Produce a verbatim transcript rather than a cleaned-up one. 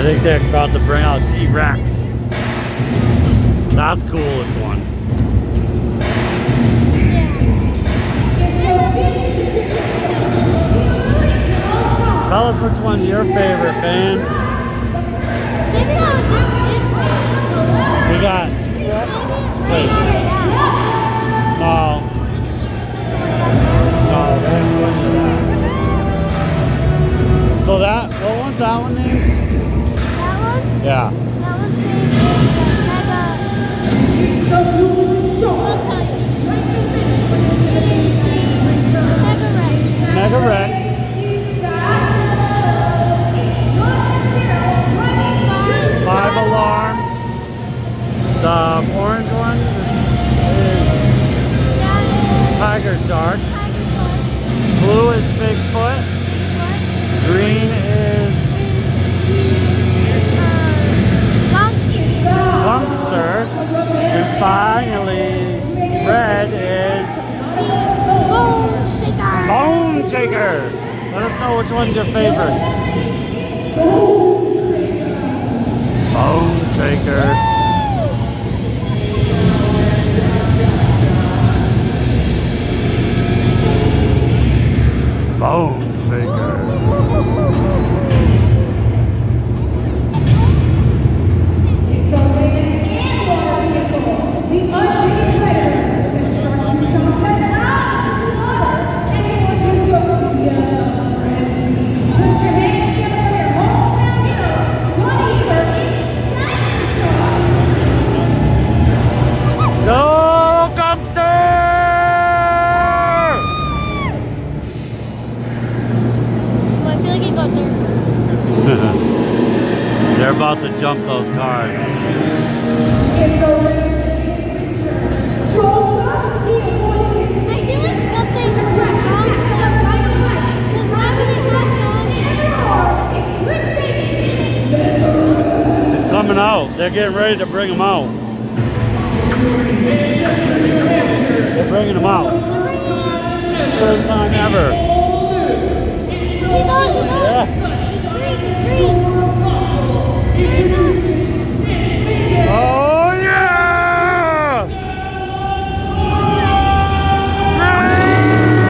think they're about to bring out T-Rex. That's the coolest one. Tell us which one's your favorite, fans. We got T-Rex. Wait. No. No, they haven't put any of that. So that, what one's that one named? That one? Yeah. That one's named Mega. I'll tell you. Mega Rex. Mega Rex. Five Alarm. The orange one is, is Tiger Shark. Tiger Shark. Blue is Bigfoot. Bigfoot. Green is Gunkster. And finally, red is Bone Shaker. Bone Shaker. Let us know which one's your favorite. Bone Shaker. Bone Shaker. It's a land and water vehicle. The unseen predator. The shark jump has out of the water and he wants utopia. Put your hands together for your hometown hero, Tony Turkey, Tiger Shark. Go Gunkster! Well, I feel like it got there. They're about to jump those cars. It's a race to the future. Stroll top, he avoided I feel like something was wrong. Because why would it happen? It's Chris Davis. He's coming out. They're getting ready to bring him out. They're bringing him out. First time ever.